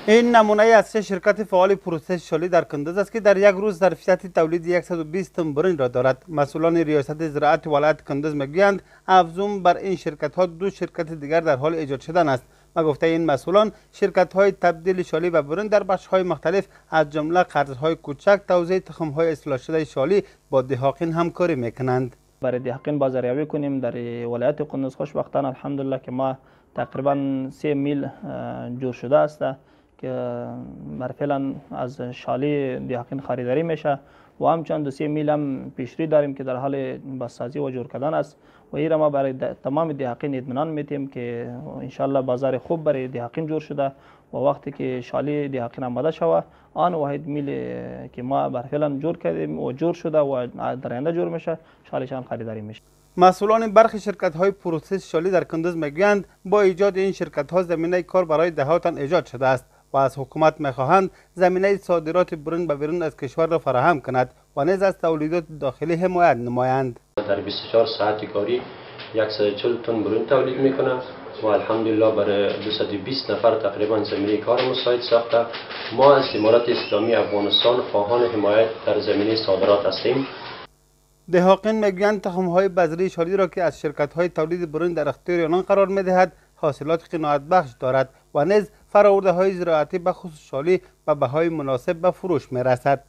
این نمونه از سه شرکت فعال پروسس شالی در کندز است که در یک روز ظرفیت تولید 120 تن برنج را دارد. مسئولان ریاست زراعت ولایت کندز میگویند افزون بر این شرکت ها دو شرکت دیگر در حال ایجاد شدن است. و گفته این مسئولان شرکت های تبدیل شالی و برنج در بخش های مختلف از جمله قرضهای کوچک، توزیع تخم های اصلاح شده شالی با دهقان همکاری میکنند. برای دهقان بازاریابی کنیم در ولایت کندز خوشبختانه الحمدلله که ما تقریبا 3 میل جور شده است که فعلا از شالی دهقان خریداری میشه و همچنان 2-3 میل هم پیشری داریم که در حال بازسازی و جور کردن است و این را ما برای تمام دهقان اطمینان میتیم که انشالله بازار خوب برای دهقان جور شده و وقتی که شالی دهقان آماده شود آن واحد میل که ما فعلا جور کردیم و جور شده و در آینده جور میشه شالیشان خریداری میشه. مسئولان برخی شرکت های پروسس شالی در کندز میگویند با ایجاد این شرکت ها زمینه کار برای دهاتان ایجاد شده است و از حکومت میخواهند زمینه صادرات برنج به بیرون از کشور را فراهم کند و نیز از تولیدات داخلی حمایت نمایند. در 24 ساعت کاری 140 تن برنج تولید میکنه و الحمدلله برای 220 نفر تقریبا زمینه کار مساعد ساخته. ما از امارت اسلامی افغانستان خواهان حمایت در زمینه صادرات هستیم. دهقان میگویند تخم های بذری شالی را که از شرکت های تولید برنج در اختیار آنان قرار میدهد حاصلات قناعت بخش دارد و نیز فرآورده های زراعتی به خصوص شالی به بهای مناسب به فروش میرسد.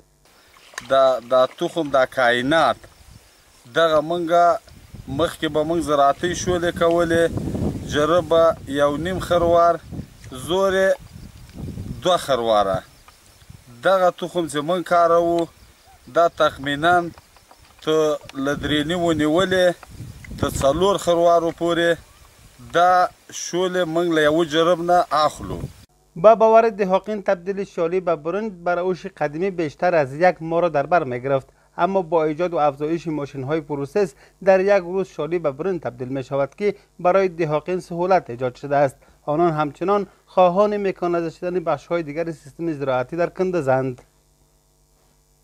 دا تخم دا کائنات دغه منګه مخکې به موږ زراعتي شولې کولې جربه 1.5 خروار زورې 2 خرواره دغه تخم چې موږ کاروو دا تخمینا ته له 3 نیولې ته 4 خروارو پورې دا شولې موږ له یو جرب نه اخلو. با باور دهقان تبدیل شالی به برنج بر اوش قدیمی بیشتر از 1 ماه را در بر میگرفت، اما با ایجاد و افزایش ماشین های پروسس در یک روز شالی به برنج تبدیل می شود که برای دهقان سهولت ایجاد شده است. آنان همچنان خواهان مکانیزه شدن بخش های دیگر سیستم زراعتی در کندزند.